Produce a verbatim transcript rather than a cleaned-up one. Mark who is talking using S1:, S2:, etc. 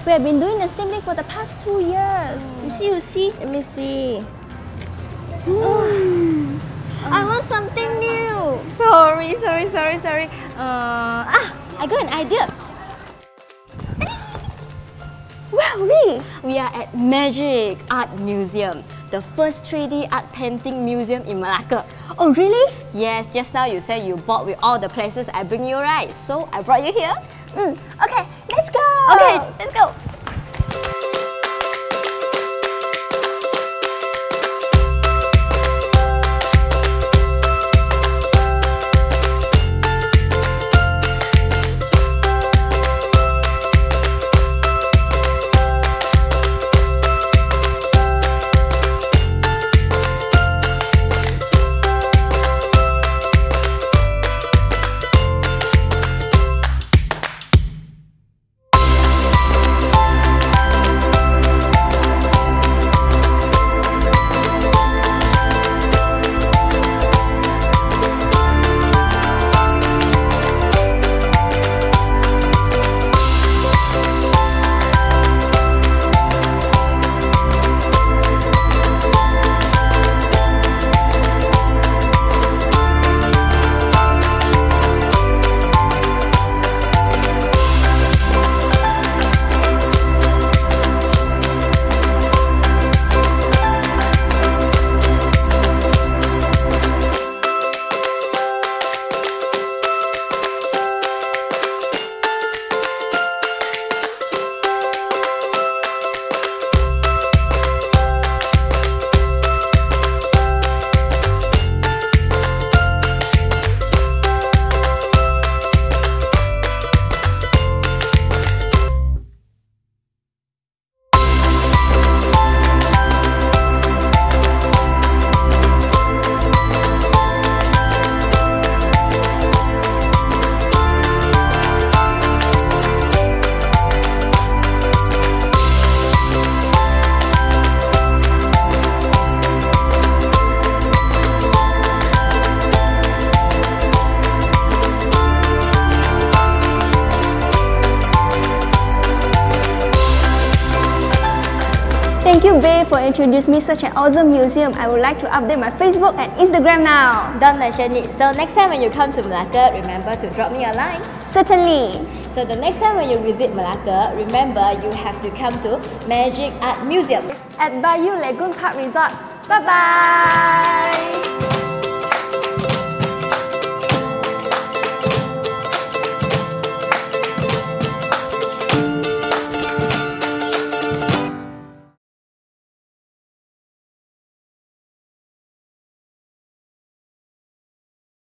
S1: We have been doing the same thing for the past two years. You see, you see?
S2: Let me see.
S1: Mm. I want something new.
S2: Sorry, sorry, sorry, sorry. Uh,
S1: Ah, I got an idea. Where are we?
S2: we are at Magic Art Museum, the first three D art painting museum in Malacca.
S1: Oh, really?
S2: Yes, just now you said you bought with all the places I bring you, right? So I brought you here.
S1: Mm. Okay, let's go.
S2: Okay, let's go.
S1: Thank you, Bae, for introducing me such an awesome museum. I would like to update my Facebook and Instagram now.
S2: Don't mention it. So next time when you come to Malacca, remember to drop me a line.
S1: Certainly.
S2: So the next time when you visit Malacca, remember you have to come to Magic Art Museum
S1: At Bayou Lagoon Park Resort. Bye-bye.